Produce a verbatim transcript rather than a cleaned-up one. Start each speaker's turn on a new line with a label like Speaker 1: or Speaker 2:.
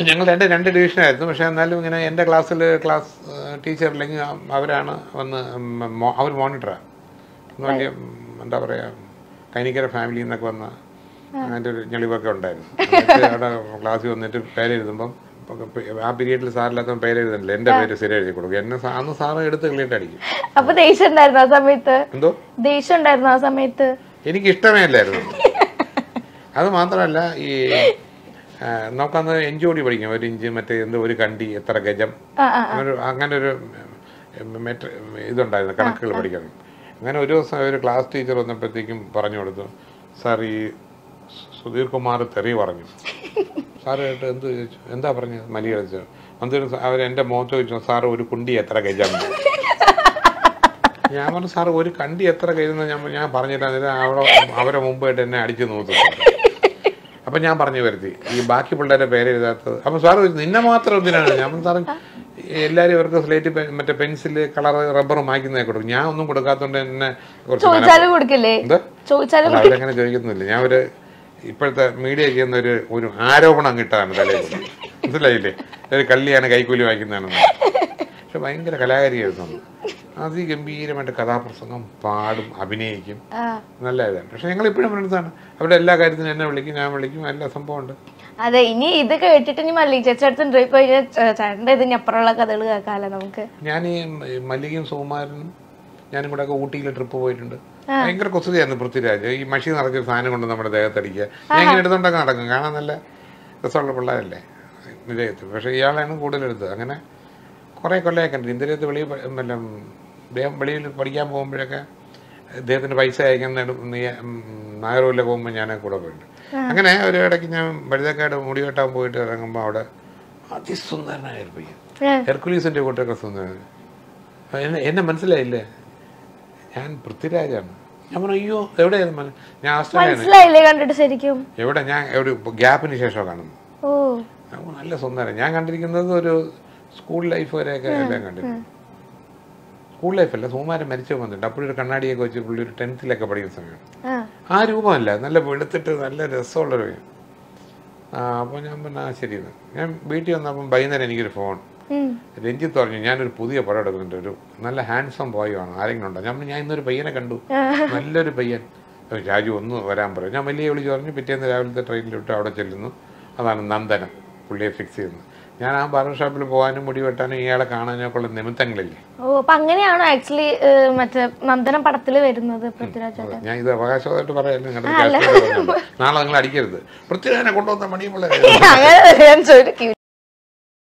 Speaker 1: ഞങ്ങൾ രണ്ട് രണ്ട് ഡിവിഷനായിരുന്നു. പക്ഷേ എന്നാലും ഇങ്ങനെ എൻ്റെ ക്ലാസ്സിൽ ക്ലാസ് ടീച്ചർ അല്ലെങ്കിൽ അവരാണ് വന്ന് അവർ മോണിറ്ററാണ്. വലിയ എന്താ പറയുക, കൈനിക്കര ഫാമിലി എന്നൊക്കെ വന്ന അതിൻ്റെ ഒരു ഞെളിവൊക്കെ ഉണ്ടായിരുന്നു. അവിടെ ക്ലാസ്സിൽ വന്നിട്ട് പേരെഴുതുമ്പം ആ പീരീഡിൽ സാറില്ലാത്ത പേരെഴുതുന്നില്ല, എൻ്റെ പേര് സ്ഥിരം എഴുതി കൊടുക്കും. എന്നെ അന്ന് സാറ് എടുത്ത് ക്ലീറ്റ് അടിക്കും.
Speaker 2: അപ്പൊ ദേഷ്യം ഉണ്ടായിരുന്നു ആ സമയത്ത്?
Speaker 1: എന്തോ
Speaker 2: ദേഷ്യം ഉണ്ടായിരുന്നു ആ സമയത്ത്? എനിക്ക്
Speaker 1: ഇഷ്ടമേ അല്ലായിരുന്നു. അത് മാത്രമല്ല, ഈ നമുക്കന്ന് എഞ്ചോടി പഠിക്കാം, ഒരു ഇഞ്ച് മറ്റേ എന്ത് ഒരു കണ്ടി എത്ര ഗജം, അങ്ങനെ അങ്ങനെ ഒരു മെട്ര ഇതുണ്ടായിരുന്നു, കണക്കുകൾ പഠിക്കണം. അങ്ങനെ ഒരു ദിവസം ഒരു ക്ലാസ് ടീച്ചർ വന്നപ്പോഴത്തേക്കും പറഞ്ഞു കൊടുത്തു, സാർ ഈ സുധീർ കുമാർ തെറി പറഞ്ഞു. സാറ് കേട്ട് എന്ത് ചോദിച്ചു, എന്താ പറഞ്ഞത്? മലയാളിച്ചു. അന്നൊരു അവർ എൻ്റെ മുഖത്ത് ചോദിച്ചു, സാറ് ഒരു കുണ്ടി എത്ര ഗജം? ഞാൻ പറഞ്ഞു, സാറ് ഒരു കണ്ടി എത്ര ഗജം ഞാൻ ഞാൻ പറഞ്ഞില്ല. അവിടെ അവരെ മുമ്പായിട്ട് എന്നെ അടിച്ചു നോക്കും. അപ്പം ഞാൻ പറഞ്ഞു വരുത്തി, ഈ ബാക്കി പിള്ളേരെ പേരെഴുതാത്തത്. അപ്പം സാറ് നിന്നെ മാത്രം എന്തിനാണ്? ഞാൻ സാറ് എല്ലാവരും ഇവർക്ക് സ്ലേറ്റ് മറ്റേ പെൻസില് കളർ റബ്ബർ മായ്ക്കുന്നതൊക്കെ കൊടുക്കും. ഞാൻ ഒന്നും കൊടുക്കാത്തതുകൊണ്ട് എന്നെ കുറച്ച് അവരങ്ങനെ ചോദിക്കുന്നില്ല. ഞാൻ ഒരു ഇപ്പോഴത്തെ മീഡിയ ചെയ്യുന്ന ഒരു ഒരു ആരോപണം കിട്ടാണ് തലയിൽ. മനസ്സിലായില്ലേ? ഒരു കള്ളിയാണ് കൈക്കൂലി വായിക്കുന്നതാണെന്ന്. പക്ഷെ ഭയങ്കര കലാകാരിയായിരുന്നു. അതിഗംഭീരമായിട്ട് കഥാപ്രസംഗം പാടും, അഭിനയിക്കും, നല്ല ഇതാണ്. പക്ഷെ ഞങ്ങൾ ഇപ്പോഴും ഫ്രണ്ട്സാണ്. അവിടെ എല്ലാ കാര്യത്തിനും എന്നെ വിളിക്കും, ഞാൻ വിളിക്കും, എല്ലാ സംഭവം ഉണ്ട്.
Speaker 2: അതെ, ഇനി ഇത് കേട്ടിട്ട് ഇനി മല്ലിക ചേച്ചി പോയി കഴിഞ്ഞാൽ ചേട്ടൻ്റെ ഇതിന് അപ്പുറമുള്ള കഥകൾ കേൾക്കാമല്ലോ നമുക്ക്.
Speaker 1: ഞാൻ ഈ മല്ലികയും സുകുമാരനും ഞാനും കൂടെ ഒക്കെ ഊട്ടിയിൽ ട്രിപ്പ് പോയിട്ടുണ്ട്. ഭയങ്കര കുസൃതിയായിരുന്നു പൃഥ്വിരാജ്. ഈ മഷി നിറച്ച സാധനം കൊണ്ട് നമ്മുടെ ദേഹത്തടിക്കുക. ഞാൻ ഇങ്ങനെ എടുത്തോണ്ടൊക്കെ നടക്കും, കാണാൻ നല്ല രസമുള്ള പിള്ളേരല്ലേ വിജയത്ത്. പക്ഷേ ഇയാളാണ് കൂടുതലെടുത്തത്. അങ്ങനെ കുറേ കൊല്ലമൊക്കെ ഉണ്ട്. ഇന്ത്യയിലത്ത് വെളിയിൽ വല്ല അദ്ദേഹം വെളിയിൽ പഠിക്കാൻ പോകുമ്പോഴൊക്കെ അദ്ദേഹത്തിന് പൈസ അയക്കാൻ നാഗർകോവിലെ പോകുമ്പോൾ ഞാൻ കൂടെ പോയിട്ടുണ്ട്. അങ്ങനെ ഒരു ഇടയ്ക്ക് ഞാൻ വഴുതക്കാട് മുടി വെട്ടാൻ പോയിട്ട് ഇറങ്ങുമ്പോൾ അവിടെ അതിസുന്ദരനായ ഒരു പയ്യൻ, ഹെർക്കുലീസിൻ്റെ കൂട്ടൊക്കെ സുന്ദരൻ. എന്നെ എന്നെ മനസ്സിലായില്ലേ? ഞാൻ പൃഥ്വിരാജാണ്. ഞാൻ പറഞ്ഞു, അയ്യോ എവിടെയായിരുന്നു? ഞാൻ
Speaker 2: ആസ്ട്രേലിയ.
Speaker 1: എവിടെ? ഞാൻ ഒരു ഗ്യാപ്പിന് ശേഷം കാണുന്നു. നല്ല സുന്ദരൻ. ഞാൻ കണ്ടിരിക്കുന്നത് ഒരു സ്കൂൾ ലൈഫ് വരെയൊക്കെ എല്ലാം കണ്ടിരുന്നു. സ്കൂൾ ലൈഫല്ല, സുകുമാരൻ മരിച്ചു വന്നിട്ടുണ്ട്. അപ്പോഴൊരു കണ്ണാടിയൊക്കെ വെച്ച് പുള്ളി ഒരു ടെൻത്തിലൊക്കെ പഠിക്കുന്ന സമയമാണ്. ആ രൂപമല്ല, നല്ല വെളുത്തിട്ട് നല്ല രസമുള്ളൊരു. അപ്പോൾ ഞാൻ പറഞ്ഞാൽ ആ ശരിയെന്ന്. ഞാൻ വീട്ടിൽ വന്നപ്പം വൈകുന്നേരം എനിക്കൊരു ഫോൺ. രഞ്ജിത്ത് പറഞ്ഞു, ഞാനൊരു പുതിയ പടം എടുക്കുന്നുണ്ട്, ഒരു നല്ല ഹാൻഡ്സം ബോയ് ആണ്, ആരെങ്കിലും ഉണ്ടോ? ഞാൻ ഞാൻ ഇന്നൊരു പയ്യനെ കണ്ടു, നല്ലൊരു പയ്യൻ. രാജു ഒന്ന് വരാൻ പറയും. ഞാൻ വലിയ വിളിച്ച് പറഞ്ഞു. പിറ്റേന്ന് രാവിലത്തെ ട്രെയിനിലിട്ട് അവിടെ ചെല്ലുന്നു. അതാണ് നന്ദനം, പുള്ളിയെ ഫിക്സ് ചെയ്യുന്നത്. ഞാൻ ആ ബാർബർ ഷോപ്പിൽ പോകാനും മുടി വെട്ടാനും ഇയാളെ കാണാനും ഒക്കെ ഉള്ള നിമിത്തങ്ങളില്ലേ.
Speaker 2: ഓ, അപ്പൊ അങ്ങനെയാണോ ആക്ച്വലി മറ്റേ നന്ദനം പടത്തിൽ വരുന്നത് പൃഥ്വിരാജ്?
Speaker 1: ഞാൻ ഇത് അവകാശമായിട്ട് പറയാല്ലോ. നാളെ നിങ്ങൾ അടിക്കരുത്, പൃഥ്വിരാജിനെ കൊണ്ടുവന്ന മണിയമ്പിള്ള.